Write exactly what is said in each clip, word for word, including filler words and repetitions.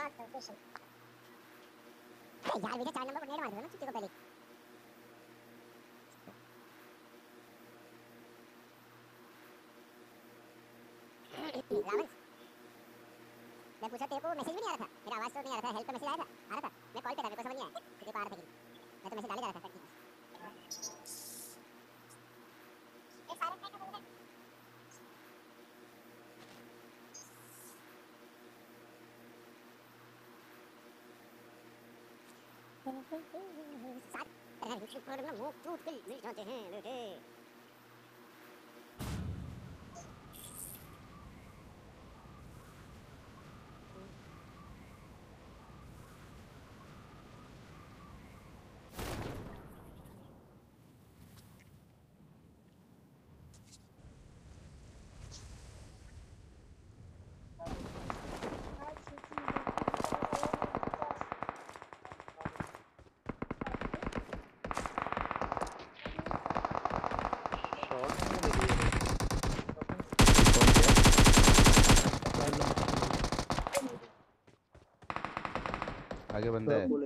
Mark location. यार मुझे चार नंबर पर नेट मार दो ना चुट्टी को पहले। रावण मैं पूछा तेरे को मैसेज भी नहीं आ रहा था, मेरा आवाज तो नहीं आ रहा था, हेल्प का मैसेज आया था, आ रहा था, मैं कॉल पे था, मेरे को समझ नहीं आया तुझे पा रहा था कि मैं तो मैसेज डाले जा रहा था कंटिन्यूस। एक सारे ट्राई कर रहे हैं। साथ अगर विक्स पर ना मुंह टूट के मिल जाते हैं बेटे। आगे बंदा है।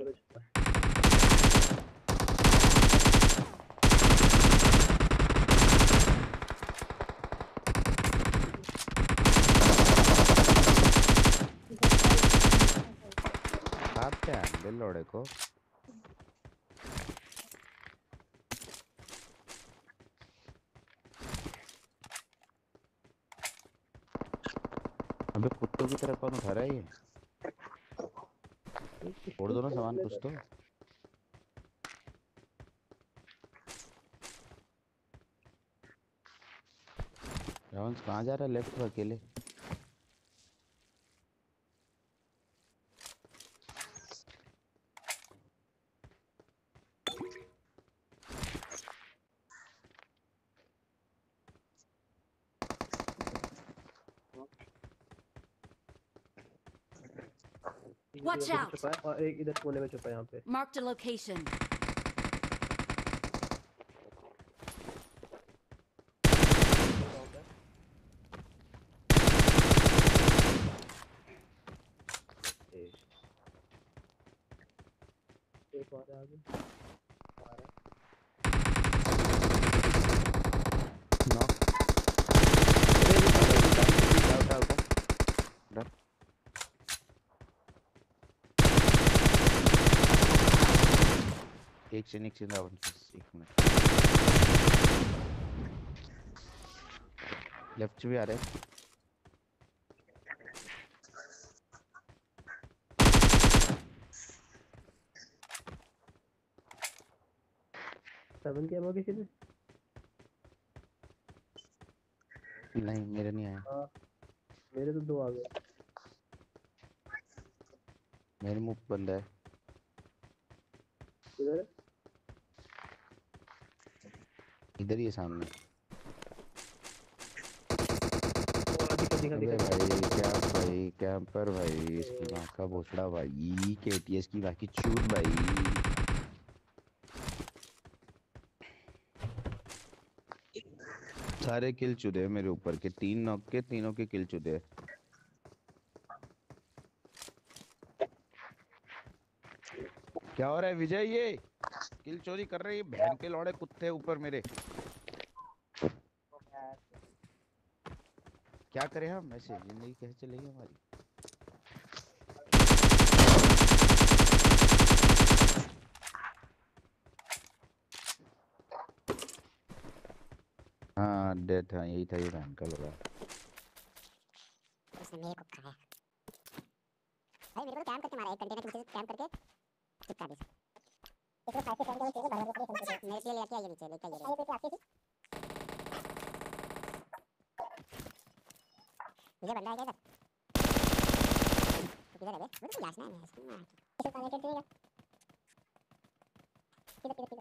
बात क्या है दिल लोड़े को। अबे कुत्तों की तरह कौन उठा रहा है ये? छोड़ दो ना सामान कुछ तो। रावण कहाँ जा रहा है लेफ्ट में अकेले? Watch out! छुपा है और एक इधर कोने में छुपा है यहाँ पे। Marked a location. एक और है आगे। नॉक। उठा उठा उठा। एक से एक सीधा रावण एक मिनट। लेफ्ट भी आ रहे हैं। सेवन के एमओ किसी पे? नहीं मेरे नहीं आया। हाँ मेरे तो दो आ गए। मेरे मुंह बंद है। इधर इधर ही है सामने। दिखा अबे दिखा भाई क्या भाई कैंपर भाई इसकी माँ का भोसड़ा भाई केटीएस की बाकी चूत भाई। सारे किल चुदे मेरे ऊपर के तीन नॉक के तीनों के किल चुदे। क्या हो रहा है विजय? ये किल चोरी कर रहे हैं बहन के लौड़े कुत्ते ऊपर मेरे। क्या करें हम ऐसे? जिंदगी कैसे चलेगी हमारी? हाँ डेथ हाँ यही था ये बहन का लगा। उसने मेरे को खाया भाई, मेरे को कैंप करके मारा, एक कंटेनर के पीछे कैंप करके चिपका दिया। एक तो फाइव से सेवन के चीज़ भर भर के समझ मेरे लिए लेके आइए नीचे लेके आइए। आइए पे आती थी मुझे बंदा है क्या इधर? किधर है बे? मुझे लाश ना है इसमें। इसे पानी के देगा किधर किधर किधर